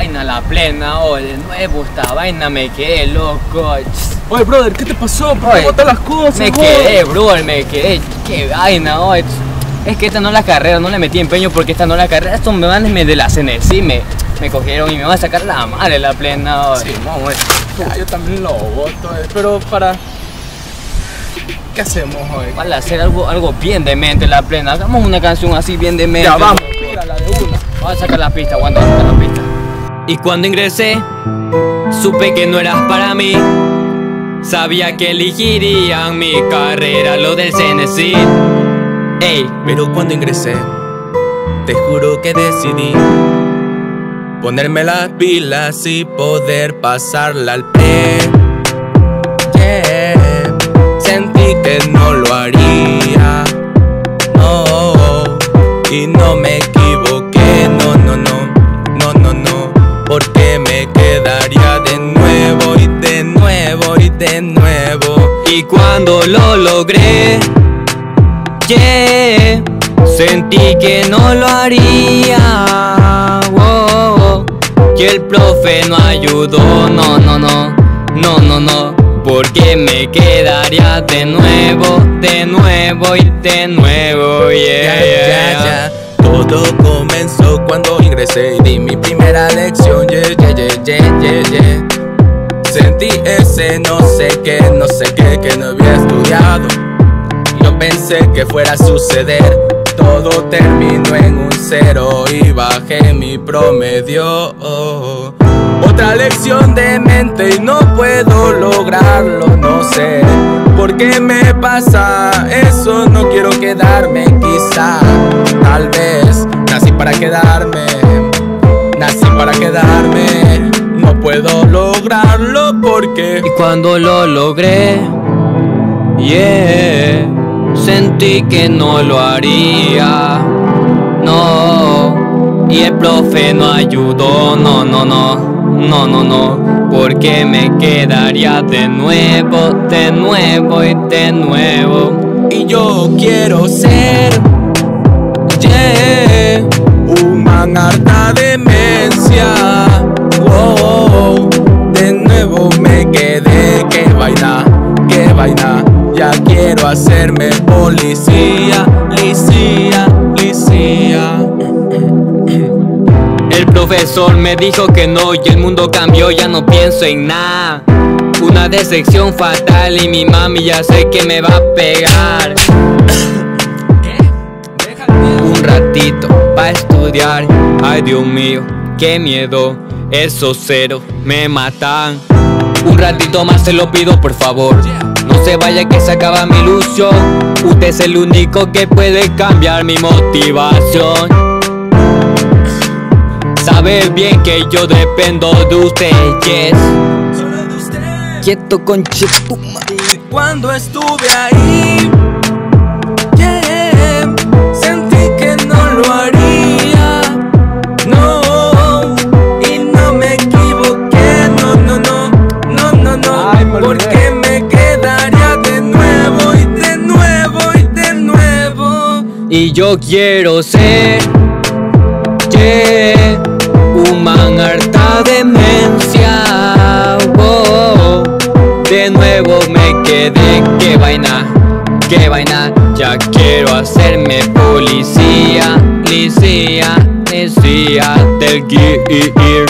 vaina la plena, de nuevo esta vaina me quedé loco. Oye, brother, ¿qué te pasó? ¿Por qué botas las cosas? Me quedé, brother, me quedé. Qué vaina, Es que esta no es la carrera, no le metí empeño porque esta no es la carrera. Estos me van de la CNC, me cogieron y me van a sacar la madre la plena. Sí, ya, yo también lo voto, pero para... ¿Qué hacemos hoy? Para hacer algo bien demente la plena. Hagamos una canción así bien demente. Ya, vamos, tírala de una. Vamos a sacar la pista, aguanta, vamos a sacar la pista. Y cuando ingresé, supe que no eras para mí. Sabía que elegirían mi carrera, lo del CNC. Ey. Pero cuando ingresé, te juro que decidí ponerme las pilas y poder pasarla al pre. Yeah. Sentí que no lo haría, no, y no me equivoqué, no, porque me quedaría de nuevo y de nuevo y de nuevo. Y cuando lo logré, yeah, sentí que no lo haría, que el profe no ayudó, no, porque me quedaría de nuevo y de nuevo, yeah. Todo comenzó cuando ingresé y di mi primera lección, yeah. Sentí ese no sé qué que no había estudiado. Yo pensé que fuera a suceder, todo terminó en un 0 y bajé mi promedio. Otra lección de mente y no puedo lograrlo, no sé por qué me pasa eso, no quiero quedarme quizá, tal vez nací para quedarme, no puedo lograrlo porque... Y cuando lo logré, yeah, sentí que no lo haría, no, y el profe no ayudó, no, porque me quedaría de nuevo y de nuevo. Y yo quiero ser, yeah, un man harta demencia, de nuevo me quedé, qué vaina, ya quiero hacerme policía. El profesor me dijo que no y el mundo cambió, ya no pienso en nada. Una decepción fatal y mi mami ya sé que me va a pegar. Un ratito pa' estudiar, ay Dios mío, qué miedo, esos ceros me matan. Un ratito más se lo pido por favor, no se vaya que se acaba mi ilusión. Usted es el único que puede cambiar mi motivación. Sabe bien que yo dependo de usted, yes. Quieto conchetumá. Y cuando estuve ahí, yeah, sentí que no lo haría, no, y no me equivoqué, no, porque me quedaría de nuevo y de nuevo. Y yo quiero ser, yeah, un man harta demencia, de nuevo me quedé, qué vaina, ya quiero hacerme policía del gear.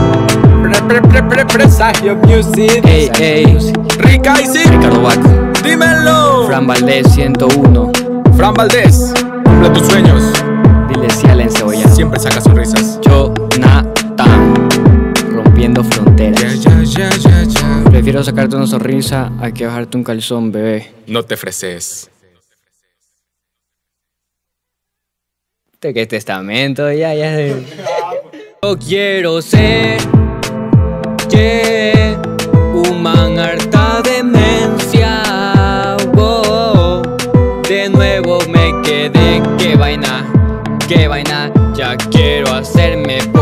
Presagio Music, Ey, Rica y sí, Ricardo Baco, dímelo. Fran Valdés 101, Fran Valdés, cumple tus sueños, dile sí al encebollado. siempre saca sonrisas. Jonathan, rompiendo fronteras. Ya. Prefiero sacarte una sonrisa a que bajarte un calzón, bebé. No te freses. ¿Qué testamento? Ya. Yo quiero ser, yeah, un man harta demencia, de nuevo me quedé, qué vaina, ya quiero hacerme